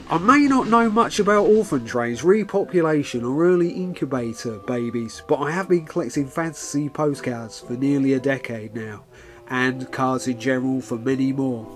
I may not know much about orphan trains, repopulation or early incubator babies, but I have been collecting fantasy postcards for nearly a decade now, and cards in general for many more.